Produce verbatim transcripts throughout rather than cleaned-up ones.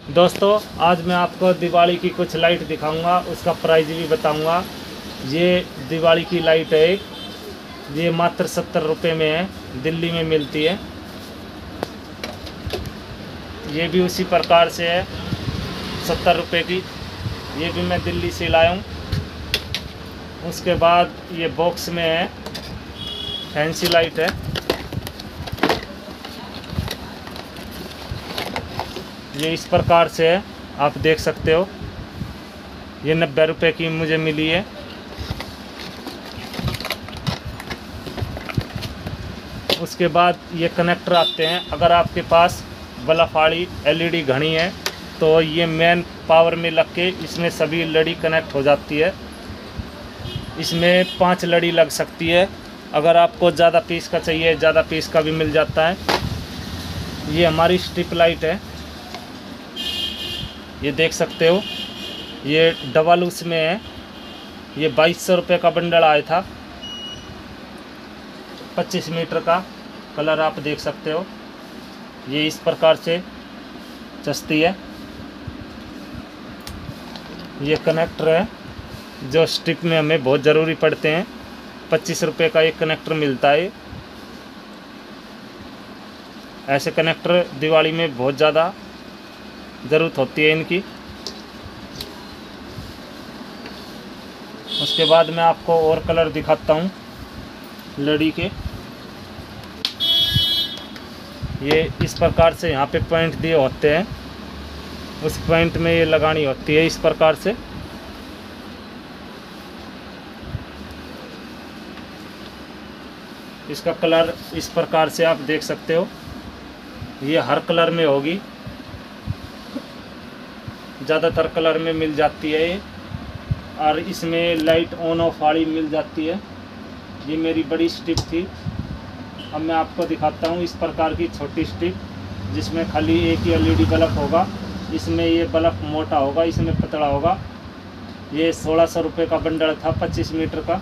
दोस्तों आज मैं आपको दिवाली की कुछ लाइट दिखाऊंगा, उसका प्राइस भी बताऊंगा। ये दिवाली की लाइट है एक, ये मात्र सत्तर रुपये में है, दिल्ली में मिलती है। ये भी उसी प्रकार से है, सत्तर रुपये की, ये भी मैं दिल्ली से लाया हूँ। उसके बाद ये बॉक्स में है, फैंसी लाइट है। ये इस प्रकार से है, आप देख सकते हो। ये नब्बे रुपये की मुझे मिली है। उसके बाद ये कनेक्टर आते हैं। अगर आपके पास बल्ब वाली एलईडी घड़ी है तो ये मेन पावर में लग के इसमें सभी लड़ी कनेक्ट हो जाती है। इसमें पांच लड़ी लग सकती है। अगर आपको ज़्यादा पीस का चाहिए, ज़्यादा पीस का भी मिल जाता है। ये हमारी स्ट्रिप लाइट है, ये देख सकते हो। ये डबल उसमें है, ये बाईस सौ रुपये का बंडल आया था, पच्चीस मीटर का। कलर आप देख सकते हो। ये इस प्रकार से चस्ती है। ये कनेक्टर है जो स्ट्रिप में हमें बहुत ज़रूरी पड़ते हैं। पच्चीस रुपये का एक कनेक्टर मिलता है। ऐसे कनेक्टर दिवाली में बहुत ज़्यादा ज़रूरत होती है इनकी। उसके बाद मैं आपको और कलर दिखाता हूँ लड़ी के। ये इस प्रकार से यहाँ पे पॉइंट दिए होते हैं, उस पॉइंट में ये लगानी होती है इस प्रकार से। इसका कलर इस प्रकार से आप देख सकते हो। ये हर कलर में होगी, ज़्यादातर कलर में मिल जाती है ये। और इसमें लाइट ऑन ऑफ वाली मिल जाती है। ये मेरी बड़ी स्ट्रिप थी। अब मैं आपको दिखाता हूँ इस प्रकार की छोटी स्ट्रिप, जिसमें खाली एक ही एलईडी बल्ब होगा। इसमें ये बल्ब मोटा होगा, इसमें पतला होगा। ये सोलह सौ रुपये का बंडल था, पच्चीस मीटर का।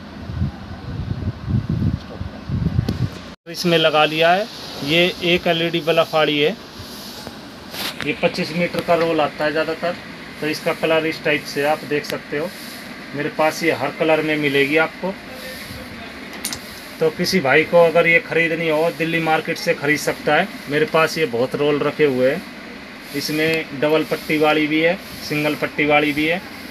इसमें लगा लिया है। ये एक एलईडी बल्ब वाली है। ये पच्चीस मीटर का रोल आता है ज़्यादातर। तो इसका कलर इस टाइप से आप देख सकते हो। मेरे पास ये हर कलर में मिलेगी आपको। तो किसी भाई को अगर ये ख़रीदनी हो, दिल्ली मार्केट से ख़रीद सकता है। मेरे पास ये बहुत रोल रखे हुए हैं। इसमें डबल पट्टी वाली भी है, सिंगल पट्टी वाली भी है।